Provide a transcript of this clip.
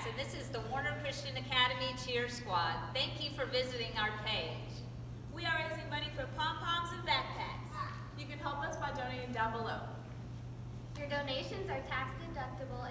and this is the Warner Christian Academy Cheer Squad. Thank you for visiting our page. We are raising money for pom-poms and backpacks. You can help us by donating down below. Your donations are tax deductible